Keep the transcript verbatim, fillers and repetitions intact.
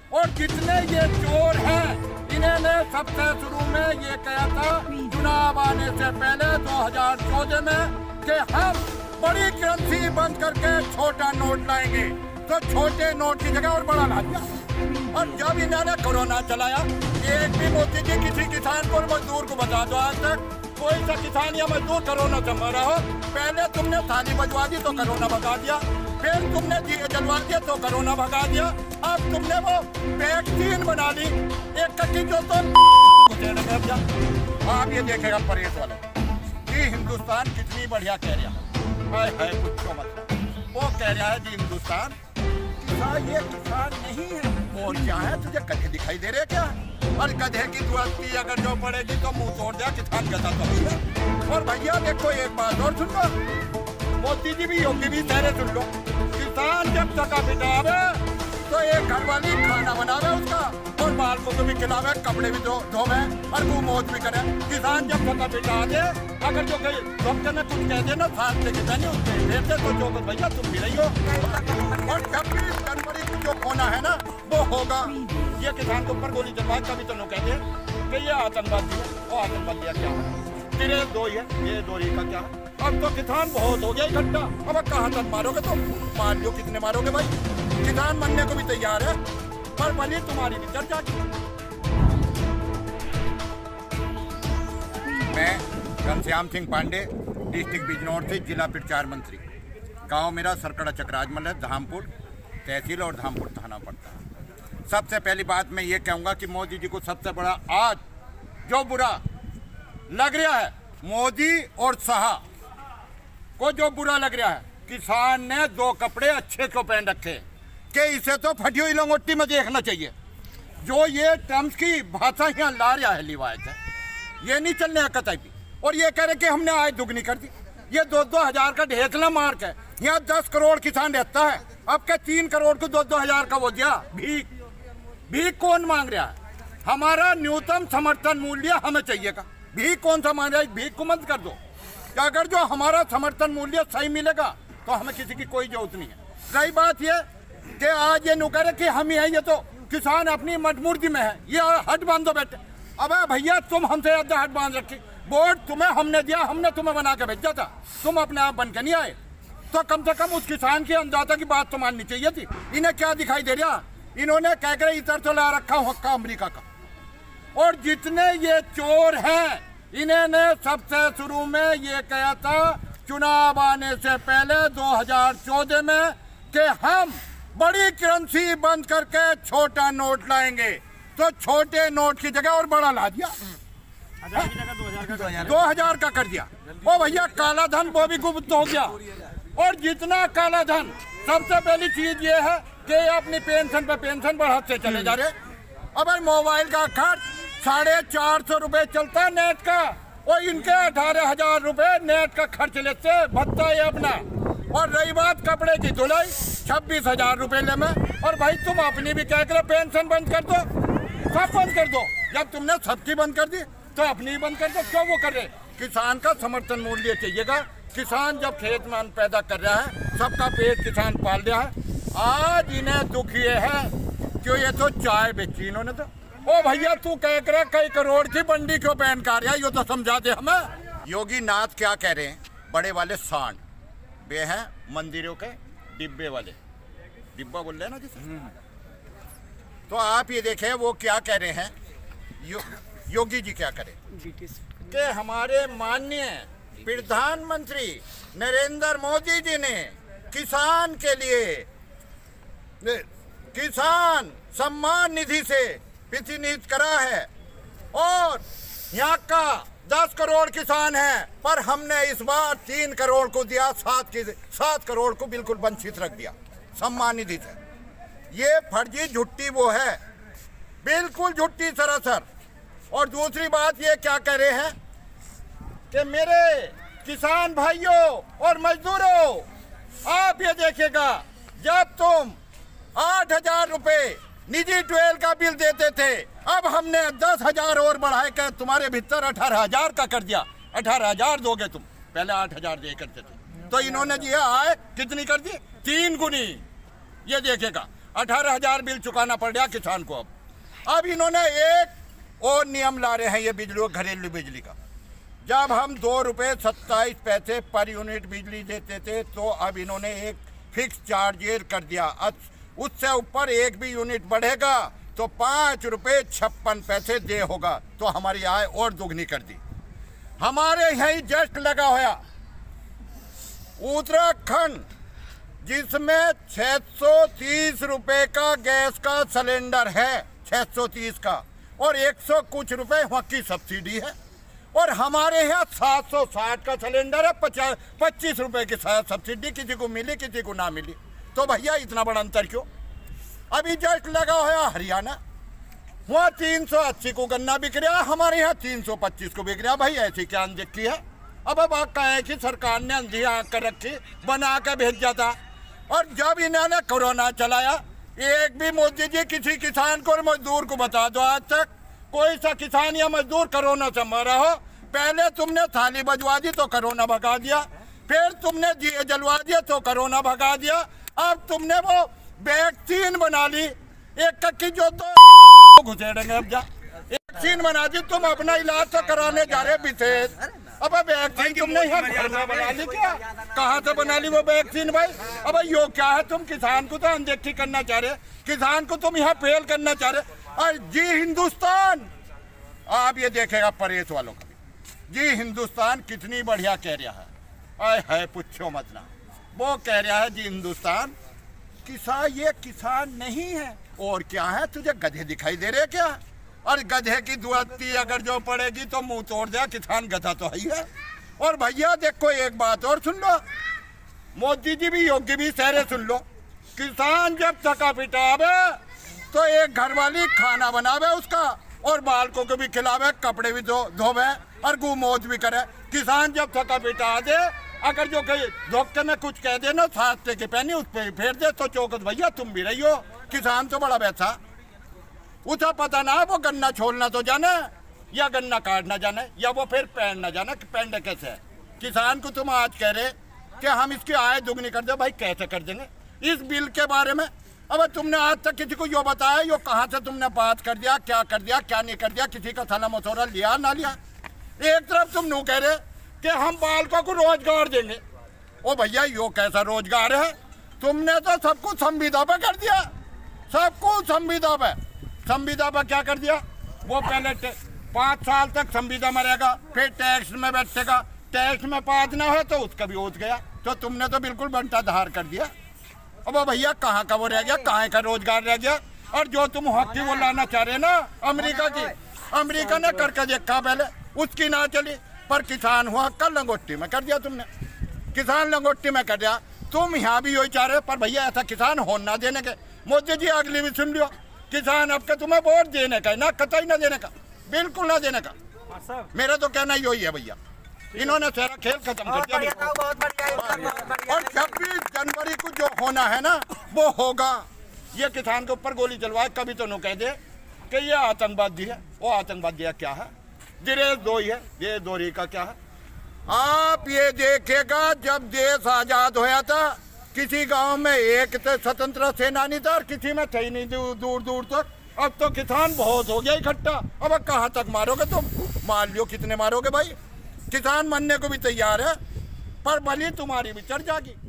और जितने ये चोर हैं, इन्होंने सबसे शुरू में ये कहा था चुनाव आने से पहले दो हज़ार चौदह में कि हम बड़ी करेंसी बंद करके छोटा नोट लाएंगे। तो छोटे नोट की जगह और बड़ा ला दिया। और जब इन्होंने कोरोना चलाया, एक भी मोदी जी किसी किसान को मजदूर को बता दो आज तक कोई सा किसान या मजदूर कोरोना से मरा हो। पहले तुमने थाली बजवा दी तो कोरोना भगा दिया, फिर तुमने दिए जलवा दिया तो कोरोना भगा दिया, अब तुमने वो वैक्सीन बना ली एक कट्टी जो तो आप ये देखेगा परेश वाले कि हिंदुस्तान कितनी बढ़िया कह रहा है, है कुछ तो मतलब वो कह रहा है जी हिंदुस्तान किसान, ये किसान नहीं है और क्या है, तुझे गधे दिखाई दे रहे क्या? और गधे की दुआती अगर जो पड़ेगी तो मुंह तोड़ दिया, किसान गधा तो है। और भैया देखो एक बात और सुन लो, मोदी जी भी योगी भी सारे सुन लो, किसान जब टका पिटावे तो एक घरवाली खाना बनावे उसका और बालकों को भी खिलावे, कपड़े भी धो धोवे और मुँह मौज भी करे। किसान जब टका पिटा दे, अगर जो कहीं डॉक्टर ने कुछ कह दे ना साथ लेके जाने उसके देते तो जो भैया तुम भी रही हो। और छब्बीस जनवरी को जो होना है ना वो होगा। ये किसान के ऊपर गोली चलवाए कभी तो लोग कहते हैं कि ये आतंकवादी है, वो आतंकवादी क्या है, तेरे दो ही है, ये दो ही का क्या है। अब तो किसान बहुत हो गया इकट्ठा, अब कहाँ तक मारोगे तो मार लो, कितने मारोगे भाई? किसान मरने को भी तैयार है, पर भले तुम्हारी भी चर्चा की। मैं घनश्याम सिंह पांडे, डिस्ट्रिक्ट बिजनौर से जिला प्रचार मंत्री। गांव मेरा सरकड़ा चक्राजमल है, धामपुर तहसील और धामपुर थाना पड़ता है। सबसे पहली बात मैं ये कहूँगा कि मोदी जी को सबसे बड़ा आज जो बुरा लग रहा है, मोदी और शाह को जो बुरा लग रहा है, किसान ने दो कपड़े अच्छे को पहन रखे कि इसे तो फटी हुई लंगोटी में देखना चाहिए। जो ये टर्म्स की भाषा यहाँ ला रहा है, लिवायत है, ये नहीं चलने कतई भी। और ये कह रहे कि हमने आय दुगनी कर दी। ये दो दो हजार का ढेकला मार्क है, यहाँ दस करोड़ किसान रहता है, अब क्या तीन करोड़ को दो दो हजार का वो दिया भीख। भीख कौन मांग रहा है? हमारा न्यूनतम समर्थन मूल्य हमें चाहिएगा, भीख कौन सा मांग रहा है? भीख को मत कर दो। अगर जो हमारा समर्थन मूल्य सही मिलेगा तो हमें किसी की कोई जरूरत नहीं है। सही बात ये कि आज ये नुकर कि हम ही है, ये तो किसान अपनी मजबूरी में है, ये हट बांधो बैठे। अबे भैया तुम हमसे ज्यादा हट बांध रखी, वोट तुम्हें हमने दिया, हमने तुम्हें बना के भेजा था, तुम अपने आप बन के नहीं आए, तो कम से कम उस किसान की अन्नदाता की बात तो माननी चाहिए थी। इन्हें क्या दिखाई दे रहा? इन्होंने कह कर इतर तो ला रखा हक्का अमरीका का। और जितने ये चोर हैं, इन्होंने सबसे शुरू में ये कहा था चुनाव आने से पहले दो हज़ार चौदह में कि हम बड़ी करेंसी बंद करके छोटा नोट लाएंगे। तो छोटे नोट की जगह और बड़ा ला दिया, दो हजार का कर दिया। ओ भैया काला धन वो भी गुप्त हो गया। और जितना काला धन, सबसे पहली चीज ये है कि अपनी पेंशन पे पेंशन बढ़ाते चले जा रहे। अब मोबाइल का खर्च साढ़े चार सौ रुपए चलता है नेट का, और इनके अठारह हजार रुपए नेट का खर्च लेते भत्ता है अपना। और रही बात कपड़े की धुलाई, छब्बीस हजार रुपए ले में। और भाई तुम अपनी भी क्या करे, पेंशन बंद कर दो, सब बंद कर दो। जब तुमने सबकी बंद कर दी तो अपनी बंद कर दो। क्यों वो कर रहे? किसान का समर्थन मूल्य चाहिएगा। किसान जब खेत में अन्न पैदा कर रहा है, सबका पेट किसान पाल रहा है। आज इन्हें दुख ये है क्यों, ये तो चाय बेची इन्होंने तो। ओ भैया तू कह कर कई करोड़ की बंडी क्यों बैन कर रहा है, ये तो समझा दे हमें। योगी नाथ क्या कह रहे हैं? बड़े वाले सांड वे हैं मंदिरों के डिब्बे वाले, डिब्बा बोल रहे हैं ना जिसे। तो आप ये देखें वो क्या कह रहे हैं, यो, योगी जी क्या करें कि हमारे माननीय प्रधानमंत्री नरेंद्र मोदी जी ने किसान के लिए किसान सम्मान निधि से प्रतिनिधित्व करा है। और यहाँ का दस करोड़ किसान है, पर हमने इस बार तीन करोड़ को दिया, सात की सात करोड़ को बिल्कुल वंचित रख दिया सम्मान निधि से। ये फर्जी झुट्टी वो है, बिल्कुल झुट्टी सरासर। और दूसरी बात ये क्या कह रहे हैं कि मेरे किसान भाइयों और मजदूरों, आप ये देखिएगा, जब तुम आठ हजार रुपए निजी ट्वेल का बिल देते थे, अब हमने दस हजार और बढ़ाए कर तुम्हारे भीतर अठारह हजार का कर दिया। अठारह हजार दोगे तुम, पहले आठ हजार दिए करते थे। तो इन्होंने दिया आय कितनी कर दी? तीन गुनी। ये देखेगा, अठारह हजार बिल चुकाना पड़ रहा किसान को। अब अब इन्होंने एक और नियम ला रहे हैं ये बिजली घरेलू बिजली का। जब हम दो रुपये सत्ताईस पैसे पर यूनिट बिजली देते थे तो अब इन्होंने एक फिक्स चार्ज कर दिया। उससे ऊपर एक भी यूनिट बढ़ेगा तो पाँच रुपये छप्पन पैसे दे होगा, तो हमारी आय और दुगनी कर दी। हमारे यहीं जस्ट लगा हुआ उत्तराखंड, जिसमें छह सौ तीस रुपए का गैस का सिलेंडर है, छह सौ तीस का, और एक सौ कुछ रुपए वहाँ की सब्सिडी है। और हमारे यहाँ सात सौ साठ का सिलेंडर है, पचास पच्चीस रुपए की सब्सिडी, किसी को मिली किसी को ना मिली। तो भैया इतना बड़ा अंतर क्यों? अभी जस्ट लगा हुआ हरियाणा, वहाँ तीन सौ अस्सी को गन्ना बिक रहा, हमारे यहाँ तीन सौ पच्चीस को बिक रहा। भाई ऐसी क्या अनदेखी है? अब अब बात कहें कि सरकार ने अंधी आंख कर रखी, बना के भेज जाता। और जब इन्होंने कोरोना चलाया, एक भी मोदी जी किसी किसान को और मजदूर को बता दो आज तक कोई सा किसान या मजदूर कोरोना से मरा हो। पहले तुमने थाली बजवा दी तो कोरोना भगा दिया, फिर तुमने दिए जलवा दिया तो कोरोना भगा दिया, अब तुमने वो वैक्सीन बना ली एक की जो तो घुसेड़ेंगे। अब जा वैक्सीन बना दी, तुम अपना इलाज तो कराने जा रहे विशेष। अब वैक्सीन तुमने यहाँ घर में बना ली क्या? कहाँ से बना ली वो वैक्सीन भाई? अब यो क्या है? तुम किसान को तो अनदेखी करना चाह रहे, किसान को तुम यहाँ फेल करना चाह रहे। और जी हिंदुस्तान, आप ये देखेगा परेश वालों का, जी हिंदुस्तान कितनी बढ़िया कह रहा है। आए है पूछो मत ना, वो कह रहा है जी हिंदुस्तान किसान, ये किसान नहीं है और क्या है? तुझे गधे दिखाई दे रहे क्या? और गधे की दुआती अगर जो पड़ेगी तो मुंह तोड़ दे, किसान गधा तो है ही है। और भैया देखो एक बात और सुन लो, मोदी जी भी योगी भी सहरे सुन लो, किसान जब थका पिटावे तो एक घरवाली खाना बनावे उसका, और बालकों को भी खिलावे, कपड़े भी धो धोवे और गुमोज भी करे। किसान जब थका पिटा दे, अगर जो कहीं धोखे में कुछ कह दे ना, सास्ते के पहनी उस पर फेर दे तो चौकस भैया तुम भी रही हो। किसान तो बड़ा वैसा उसे पता ना वो गन्ना छोड़ना तो जाने या गन्ना काटना जाने, या वो फिर पहनना जाने कि पहनने कैसे है। किसान को तुम आज कह रहे कि हम इसकी आय दुगनी कर दे, भाई कैसे कर देंगे इस बिल के बारे में? अब तुमने आज तक किसी को यो बताया, यो कहाँ से तुमने बात कर दिया, क्या कर दिया क्या नहीं कर दिया, किसी का थाना मसौरा लिया ना लिया? एक तरफ तुम नू कह रहे कि हम बालकों को रोजगार देंगे। ओ भैया यो कैसा रोजगार है? तुमने तो सब कुछ संविदा पे कर दिया, सब कुछ संविदा पे। संविदा पर क्या कर दिया? वो पहले पाँच साल तक संविदा में रहेगा, फिर टैक्स में बैठेगा, टैक्स में पास ना हो तो उसका भी हो गया। तो तुमने तो बिल्कुल बंटा धार कर दिया। अब भैया कहाँ का वो रह गया, कहाँ का रोजगार रह गया? और जो तुम हॉकी वो लाना चाह रहे ना अमेरिका की, अमेरिका ने करके देखा पहले, उसकी ना चली, पर किसान हुआ कल लंगोटी में कर दिया तुमने, किसान लंगोटी में कर दिया। तुम यहाँ भी यही चाह रहे, पर भैया ऐसा किसान हो ना देने के। मोदी जी अगली भी सुन लियो, किसान अब के तुम्हें वोट देने का ना, कतई ना देने का, बिल्कुल ना देने का। मेरा तो कहना यही है भैया, इन्होंने सारा खेल खत्म कर दिया। और छब्बीस जनवरी को जो होना है ना वो होगा। ये किसान के ऊपर गोली चलवाए, कभी तो नु कह दे कि ये आतंकवादी है, वो आतंकवादी है क्या है? दिरेज दो ही है, ये दोरी का क्या है? आप ये देखेगा जब देश आजाद होया था किसी गांव में एक तो स्वतंत्र सेनानी था और किसी में थे ही नहीं दूर दूर तक। अब तो किसान बहुत हो गया इकट्ठा, अब कहाँ तक मारोगे तुम? मार लियो, कितने मारोगे भाई? किसान मरने को भी तैयार है, पर बलि तुम्हारी भी चढ़ जाएगी।